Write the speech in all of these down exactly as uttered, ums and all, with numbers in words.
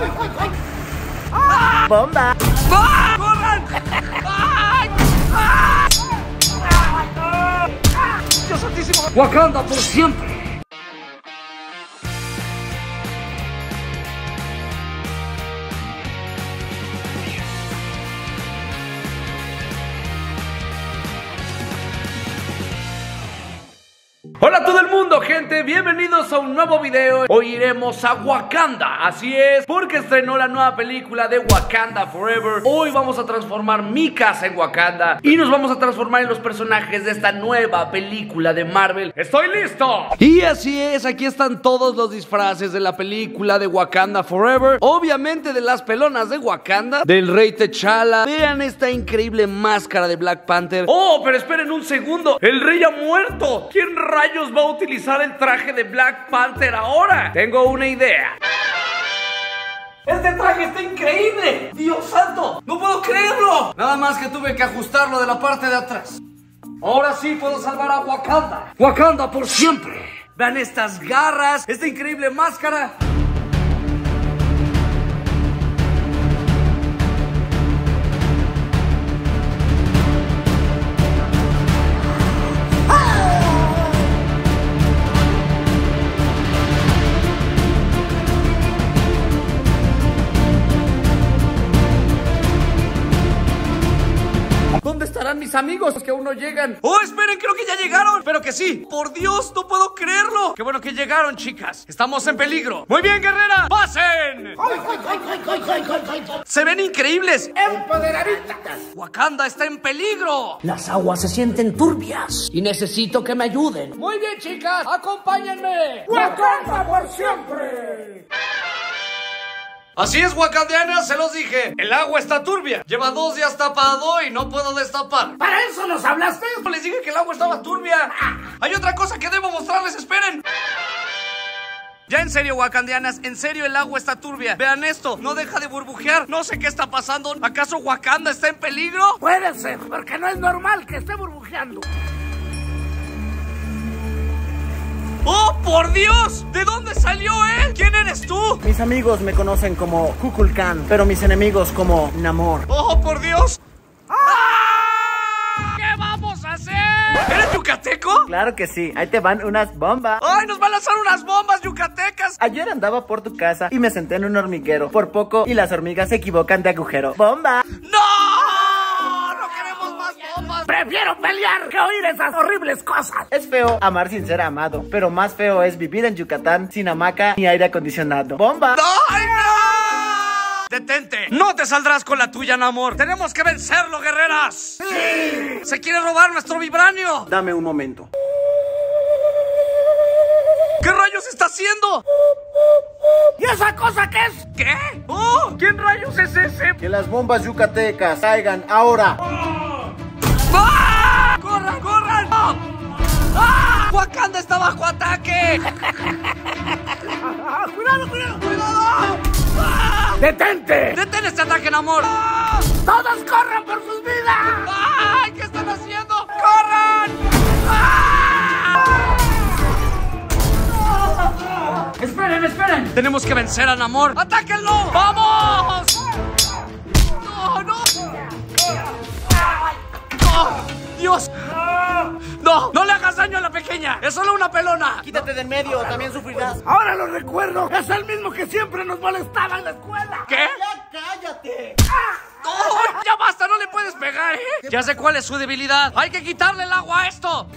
¡Bomba! ¡Ah! ¡Corran! ¡Ay! ¡Ah! ¡Dios santísimo! ¡Wakanda por siempre! Hola a todo el mundo, gente, bienvenidos a un nuevo video. Hoy iremos a Wakanda, así es, porque estrenó la nueva película de Wakanda Forever. Hoy vamos a transformar mi casa en Wakanda y nos vamos a transformar en los personajes de esta nueva película de Marvel. ¡Estoy listo! Y así es, aquí están todos los disfraces de la película de Wakanda Forever. Obviamente de las pelonas de Wakanda, del rey T'Challa. Vean esta increíble máscara de Black Panther. ¡Oh, pero esperen un segundo! ¡El rey ha muerto! ¿Quién rayos va a utilizar el traje de Black Panther ahora? Tengo una idea. ¡Este traje está increíble! ¡Dios santo! ¡No puedo creerlo! Nada más que tuve que ajustarlo de la parte de atrás. Ahora sí puedo salvar a Wakanda. ¡Wakanda por siempre! Vean estas garras, esta increíble máscara. ¿Dónde estarán mis amigos que aún no llegan? ¡Oh, esperen! Creo que ya llegaron. Pero que sí. ¡Por Dios! ¡No puedo creerlo! ¡Qué bueno que llegaron, chicas! Estamos en peligro. ¡Muy bien, guerrera! ¡Pasen! ¡Se ven increíbles! ¡Empoderaditas! ¡Wakanda está en peligro! Las aguas se sienten turbias y necesito que me ayuden. Muy bien, chicas. ¡Acompáñenme! ¡Wakanda por siempre! Así es, wakandianas, se los dije. El agua está turbia. Lleva dos días tapado y no puedo destapar. ¿Para eso nos hablaste? Les dije que el agua estaba turbia. Hay otra cosa que debo mostrarles, esperen. Ya en serio, wakandianas, en serio el agua está turbia. Vean esto, no deja de burbujear. No sé qué está pasando. ¿Acaso Wakanda está en peligro? Puede ser, porque no es normal que esté burbujeando. ¡Oh, por Dios! ¿De dónde salió él? ¿Quién eres tú? Mis amigos me conocen como Kukulkan, pero mis enemigos como Namor. ¡Oh, por Dios! ¡Ah! ¿Qué vamos a hacer? ¿Eres yucateco? Claro que sí, ahí te van unas bombas. ¡Ay, nos van a lanzar unas bombas yucatecas! Ayer andaba por tu casa y me senté en un hormiguero. Por poco y las hormigas se equivocan de agujero. ¡Bomba! ¡No! ¡No queremos más bombas! Prefiero pelear que oír esas horribles cosas. Es feo amar sin ser amado, pero más feo es vivir en Yucatán sin hamaca ni aire acondicionado. ¡Bomba! ¡Ay, no! ¡Detente! ¡No te saldrás con la tuya, Namor! ¡Tenemos que vencerlo, guerreras! ¡Sí! ¡Se quiere robar nuestro vibranio! Dame un momento. ¿Qué rayos está haciendo? ¿Y esa cosa qué es? ¿Qué? ¡Oh! ¿Quién rayos es ese? Que las bombas yucatecas caigan ahora. ¡Ah! ¡Corran, corran! ¡Ah! ¡Ah! ¡Wakanda está bajo ataque! Ah, ¡Cuidado, cuidado! ¡Cuidado! ¡Ah! ¡Detente! ¡Detén este ataque, Namor! ¡Ah! ¡Todos corran por sus vidas! ¡Ay! ¿Qué están haciendo? ¡Corran! ¡Ah! ¡Esperen, esperen! Tenemos que vencer a Namor. ¡Atáquenlo! ¡Vamos! ¡No, no! ¡Oh, Dios! ¡No! ¡No le hagas daño a la pequeña! ¡Es solo una pelona! Quítate de en medio, también sufrirás. Ahora lo recuerdo. Es el mismo que siempre nos molestaba en la escuela. ¿Qué? ¡Ya cállate! ¡Oh! ¡Ya basta! ¡No le puedes pegar, eh! Ya sé cuál es su debilidad. ¡Hay que quitarle el agua a esto!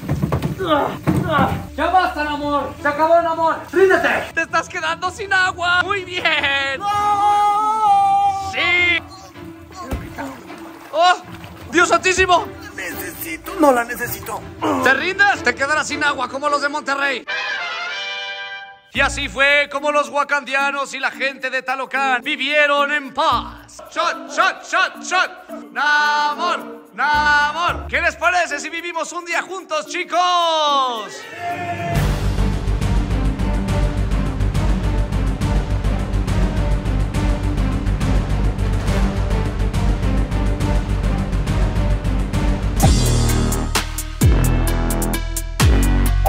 ¡Ya basta, Namor! ¡Se acabó, Namor! ¡Ríndete! ¡Te estás quedando sin agua! ¡Muy bien! ¡No! ¡Sí! ¡Oh! ¡Dios santísimo! Necesito, no la necesito. ¿Te rindes? Te quedarás sin agua como los de Monterrey. Y así fue como los wakandianos y la gente de Talocan vivieron en paz. ¡Shot, shot, shot, shot! ¡Namor! ¡Namor! ¿Qué les parece si vivimos un día juntos, chicos?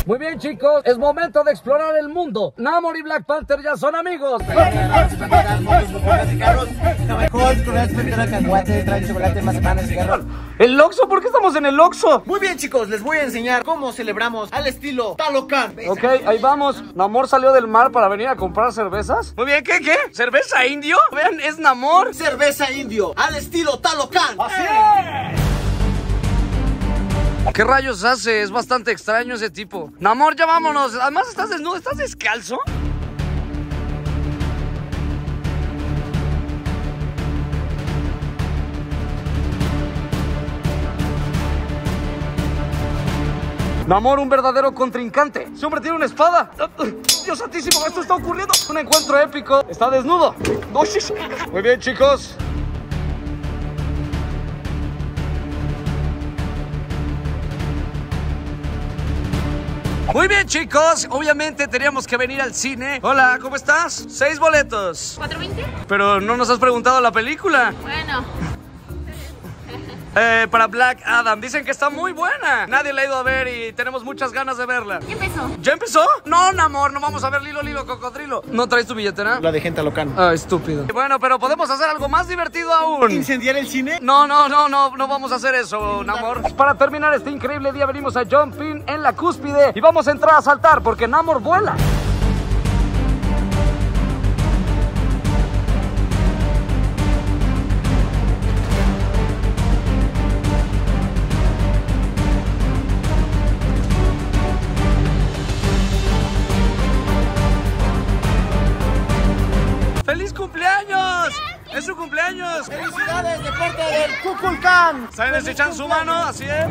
Muy bien, chicos, es momento de explorar el mundo. Namor y Black Panther ya son amigos. ¿El Oxxo? ¿Por qué estamos en el Oxxo? Muy bien, chicos, les voy a enseñar cómo celebramos al estilo Talocan. Ok, ahí vamos. Namor salió del mar para venir a comprar cervezas. Muy bien, ¿qué, qué? ¿Cerveza indio? Vean, es Namor. Cerveza indio, al estilo Talocan. ¡Así es! ¿Qué rayos hace? Es bastante extraño ese tipo. Namor, ya vámonos. Además, estás desnudo, ¿estás descalzo? Namor, un verdadero contrincante. Ese hombre tiene una espada. Dios santísimo, esto está ocurriendo. Un encuentro épico. Está desnudo. Muy bien, chicos. Muy bien, chicos, obviamente teníamos que venir al cine. Hola, ¿cómo estás? Seis boletos. ¿cuatro veinte? Pero no nos has preguntado la película. Bueno. Eh, para Black Adam, dicen que está muy buena. Nadie la ha ido a ver y tenemos muchas ganas de verla. ¿Ya empezó? ¿Ya empezó? No, Namor, no vamos a ver Lilo Lilo Cocodrilo. ¿No traes tu billetera? La dejé en Talocan. Ah, estúpido. Bueno, pero podemos hacer algo más divertido aún. ¿Incendiar el cine? No, no, no, no, no vamos a hacer eso, Namor. Para terminar este increíble día venimos a Jumping en la cúspide y vamos a entrar a saltar porque Namor vuela. ¡Feliz cumpleaños! ¡Es su cumpleaños! ¡Felicidades de parte del Kukulkan! ¿Saben si echan su mano? Así es.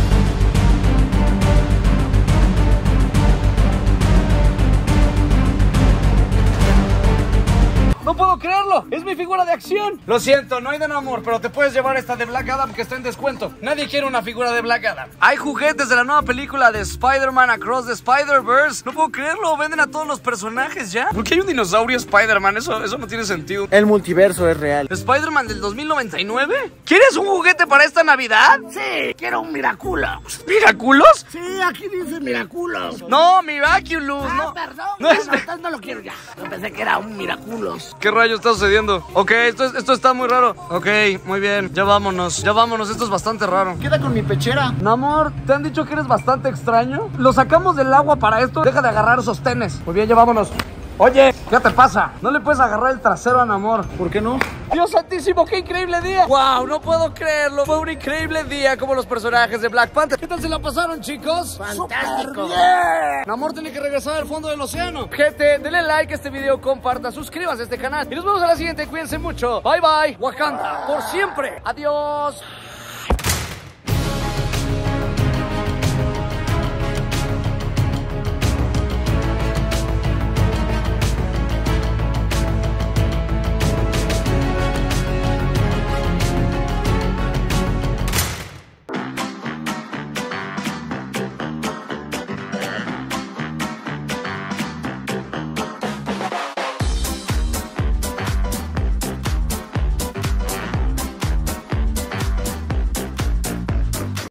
¡No puedo creerlo! ¡Es mi figura de acción! Lo siento, no hay de Namor, pero te puedes llevar esta de Black Adam que está en descuento. Nadie quiere una figura de Black Adam. Hay juguetes de la nueva película de Spider-Man Across the Spider-Verse. No puedo creerlo, venden a todos los personajes ya. ¿Por qué hay un dinosaurio Spider-Man? Eso, eso no tiene sentido. El multiverso es real. ¿Spider-Man del dos mil noventa y nueve? ¿Quieres un juguete para esta Navidad? Sí, quiero un Miraculo. ¿Miraculos? Sí, aquí dice Miraculos. No, Miraculous. Ah, no. perdón. No No, es- entonces no lo quiero ya. Yo pensé que era un Miraculos. ¿Qué rayos está sucediendo? Ok, esto, es- esto está muy raro. Ok, muy bien, ya vámonos. Ya vámonos, esto es bastante raro. Queda con mi pechera. Namor, ¿te han dicho que eres bastante extraño? Lo sacamos del agua para esto. Deja de agarrar esos tenes. Muy bien, ya vámonos. Oye, ¿qué te pasa? No le puedes agarrar el trasero a Namor. ¿Por qué no? Dios santísimo, qué increíble día. Wow, no puedo creerlo. Fue un increíble día como los personajes de Black Panther. ¿Qué tal se la pasaron, chicos? Fantástico. Namor tiene que regresar al fondo del océano. Gente, denle like a este video, comparta, suscríbanse a este canal. Y nos vemos a la siguiente. Cuídense mucho. Bye bye. Wakanda, por siempre. Adiós.